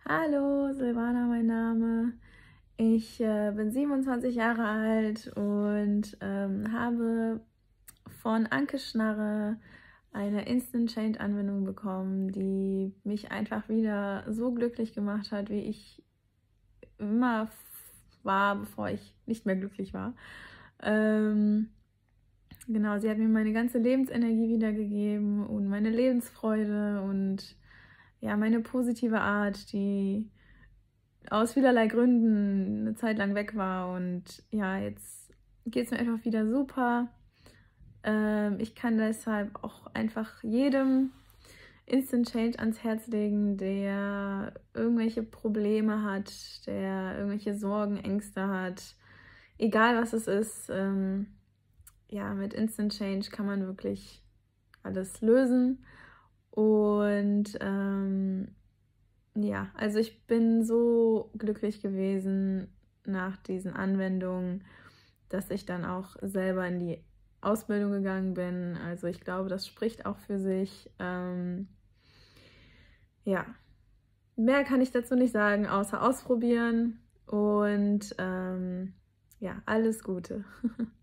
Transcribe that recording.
Hallo, Silvana, mein Name. Ich bin 27 Jahre alt und habe von Anke Schnarre eine Instant Change Anwendung bekommen, die mich einfach wieder so glücklich gemacht hat, wie ich immer war, bevor ich nicht mehr glücklich war. Genau, sie hat mir meine ganze Lebensenergie wiedergegeben und meine Lebensfreude und ja, meine positive Art, die aus vielerlei Gründen eine Zeit lang weg war. Und ja, jetzt geht es mir einfach wieder super. Ich kann deshalb auch einfach jedem Instant Change ans Herz legen, der irgendwelche Probleme hat, der irgendwelche Sorgen, Ängste hat. Egal was es ist, ja, mit Instant Change kann man wirklich alles lösen. Und ja, also ich bin so glücklich gewesen nach diesen Anwendungen, dass ich dann auch selber in die Ausbildung gegangen bin. Also ich glaube, das spricht auch für sich. Ja, mehr kann ich dazu nicht sagen, außer ausprobieren und ja, alles Gute.